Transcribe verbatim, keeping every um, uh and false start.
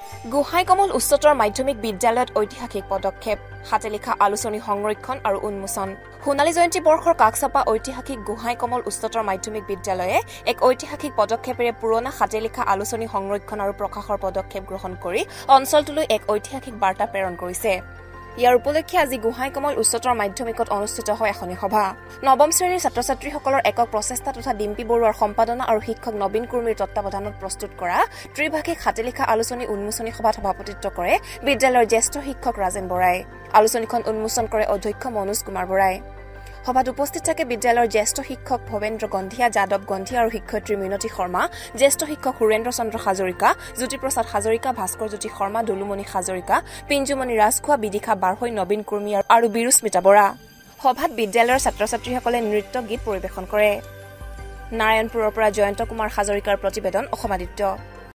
গোহাই কমল উচ্চতৰ মাধ্যমিক বিদ্যালয়ত ঐতিহাসিক পদক্ষেপ হাতে লিখা আলোচনী সংৰক্ষণ আৰু উন্মোচন সোণালী জয়ন্তী বৰ্ষৰ কাকচাপা ঐতিহাসিক গোহাই কমল উচ্চতৰ মাধ্যমিক বিদ্যালয়ে এক ঐতিহাসিক পদক্ষেপেৰে পুৰণা হাতে লিখা আলোচনী সংৰক্ষণ আৰু প্ৰকাশৰ পদক্ষেপ গ্ৰহণ কৰি অঞ্চলটোলৈ এক ঐতিহাসিক বাৰ্তা প্ৰেৰণ কৰিছে ইয়াৰ উপলক্ষে আজি গোহাই কমল উচ্চতৰ মাধ্যমিকত অনুষ্ঠিত হয় এখন সভা নৱম শ্ৰেণীৰ ছাত্ৰ-ছাত্ৰীসকলৰ একক প্ৰচেষ্টা তথা ডিম্পি বৰুৱাৰ সম্পাদনা আৰু শিক্ষক নবীন কুৰ্মীৰ তত্ত্বাৱধানত প্ৰস্তুত কৰা ত্ৰিভাষিক হাতে লিখা আলোচনী উন্মোচনী সভাত সভাপতিত্ব কৰে বিদ্যালয়ৰ জ্যেষ্ঠ শিক্ষক ৰাজেন বৰাই আলোচনীখন উন্মোচন কৰে অধ্যক্ষ মনোজ কুমাৰ বৰাই সভাত উপস্থিত থাকে বিদ্যালয়ৰ জ্যেষ্ঠ শিক্ষক ভৱেন্দ্ৰ গন্ধিয়া যাদৱ গন্ধিয়া আৰু শিক্ষয়িত্ৰী মিনতি শৰ্মা জ্যেষ্ঠ শিক্ষক সুৰেন্দ্ৰ চন্দ্ৰ হাজৰিকা জ্যোতিপ্ৰসাদ হাজৰিকা ভাস্কৰ জ্যোতি শৰ্মা দুলুমণি হাজৰিকা পিঞ্জুমণি ৰাজখোৱা বিদিশা বাৰহৈ নবীন কুৰ্মী আৰু বিৰুস্মিতা বৰা সভাত বিদ্যালয়ৰ ছাত্ৰ-ছাত্ৰীসকলে নৃত্য গীত পৰিৱেশন কৰে নাৰায়ণপুৰৰ পৰা জয়ন্ত কুমাৰ হাজৰিকাৰ প্ৰতিবেদন অসম আদিত্য